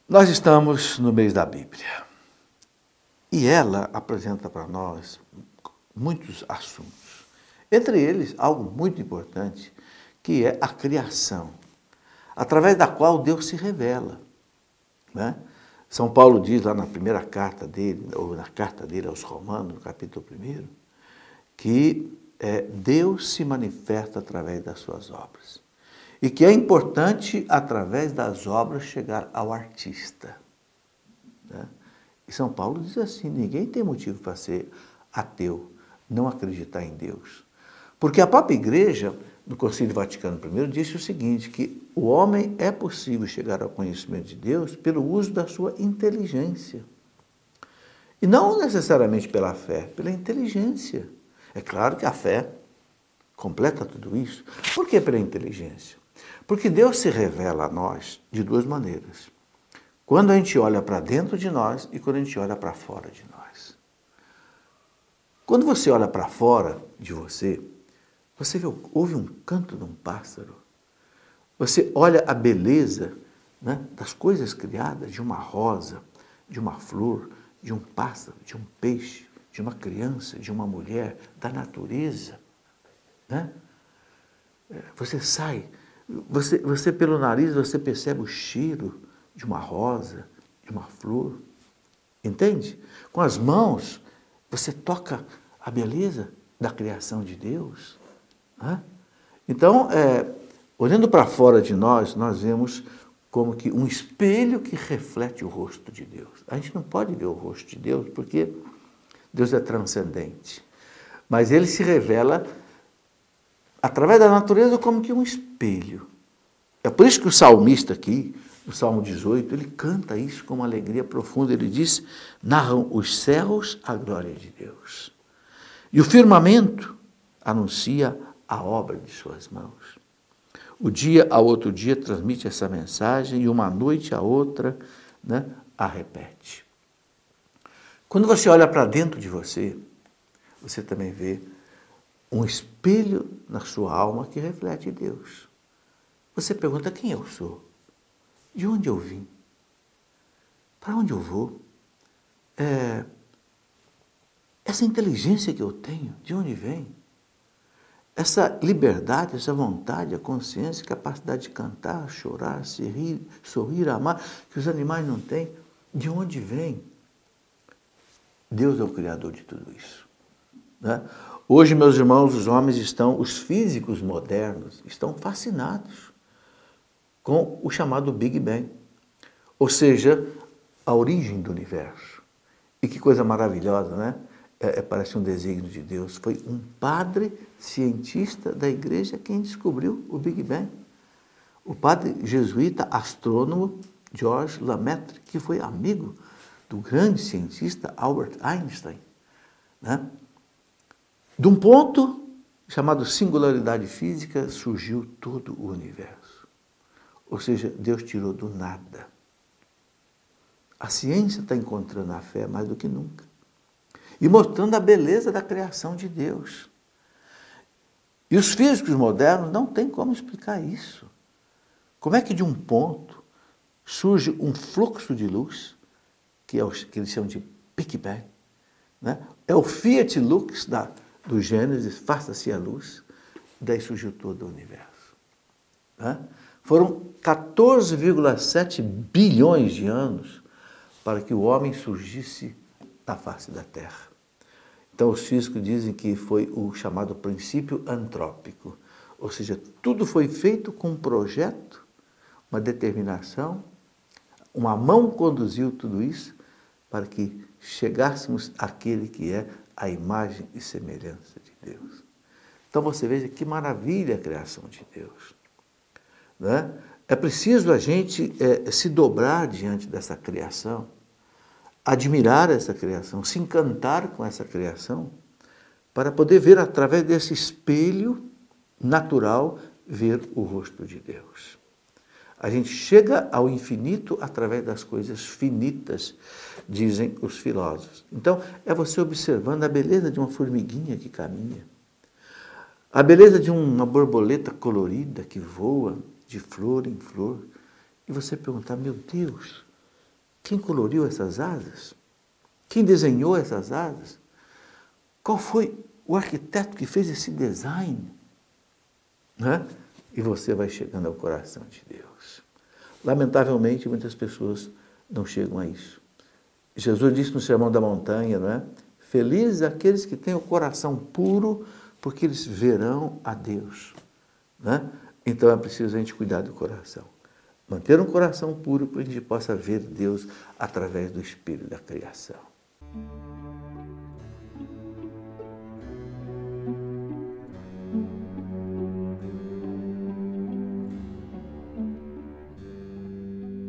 Nós estamos no mês da Bíblia e ela apresenta para nós muitos assuntos. Entre eles, algo muito importante, que é a criação, através da qual Deus se revela, né? São Paulo diz lá na primeira carta dele, ou na carta dele aos Romanos, no capítulo 1, que Deus se manifesta através das suas obras. E que é importante, através das obras, chegar ao artista, né? E São Paulo diz assim, ninguém tem motivo para ser ateu, não acreditar em Deus. Porque a própria igreja, no Concílio Vaticano I, disse o seguinte, que o homem é possível chegar ao conhecimento de Deus pelo uso da sua inteligência. E não necessariamente pela fé, pela inteligência. É claro que a fé completa tudo isso. Por que pela inteligência? Porque Deus se revela a nós de duas maneiras. Quando a gente olha para dentro de nós e quando a gente olha para fora de nós. Quando você olha para fora de você, você ouve um canto de um pássaro. Você olha a beleza, né, das coisas criadas, de uma rosa, de uma flor, de um pássaro, de um peixe, de uma criança, de uma mulher, da natureza, né? Você sai, você pelo nariz, você percebe o cheiro de uma rosa, de uma flor, entende? Com as mãos, você toca a beleza da criação de Deus, né? Então, olhando para fora de nós, nós vemos como que um espelho que reflete o rosto de Deus. A gente não pode ver o rosto de Deus porque Deus é transcendente, mas Ele se revela através da natureza como que um espelho. É por isso que o salmista aqui, no Salmo 18, ele canta isso com uma alegria profunda. Ele diz, narram os céus a glória de Deus. E o firmamento anuncia a obra de suas mãos. O dia ao outro dia transmite essa mensagem e uma noite a outra, né, a repete. Quando você olha para dentro de você, você também vê um espelho na sua alma que reflete Deus. Você pergunta quem eu sou? De onde eu vim? Para onde eu vou? Essa inteligência que eu tenho, de onde vem? Essa liberdade, essa vontade, a consciência, a capacidade de cantar, chorar, se rir, sorrir, amar, que os animais não têm, de onde vem? Deus é o Criador de tudo isso, né? Hoje, meus irmãos, os físicos modernos, estão fascinados com o chamado Big Bang, ou seja, a origem do universo. E que coisa maravilhosa, né? Parece um desígnio de Deus. Foi um padre cientista da igreja quem descobriu o Big Bang. O padre jesuíta astrônomo Georges Lemaitre, que foi amigo do grande cientista Albert Einstein, né? De um ponto chamado singularidade física surgiu todo o universo. Ou seja, Deus tirou do nada. A ciência está encontrando a fé mais do que nunca. E mostrando a beleza da criação de Deus. E os físicos modernos não têm como explicar isso. Como é que de um ponto surge um fluxo de luz, que eles chamam de Big Bang, né? É o Fiat Lux do Gênesis, faça-se a luz, daí surgiu todo o universo, né? Foram 14,7 bilhões de anos para que o homem surgisse da face da Terra. Então os físicos dizem que foi o chamado princípio antrópico, ou seja, tudo foi feito com um projeto, uma determinação, uma mão conduziu tudo isso para que chegássemos àquele que é a imagem e semelhança de Deus. Então você veja que maravilha a criação de Deus, né? É preciso a gente se dobrar diante dessa criação, admirar essa criação, se encantar com essa criação, para poder ver através desse espelho natural, ver o rosto de Deus. A gente chega ao infinito através das coisas finitas, dizem os filósofos. Então, é você observando a beleza de uma formiguinha que caminha, a beleza de uma borboleta colorida que voa de flor em flor, e você perguntar, meu Deus, Quem coloriu essas asas? Quem desenhou essas asas? Qual foi o arquiteto que fez esse design? Né? E você vai chegando ao coração de Deus. Lamentavelmente, muitas pessoas não chegam a isso. Jesus disse no Sermão da Montanha, não é? Felizes aqueles que têm o coração puro, porque eles verão a Deus. Né? Então é preciso a gente cuidar do coração. Manter um coração puro para que a gente possa ver Deus através do espelho da criação.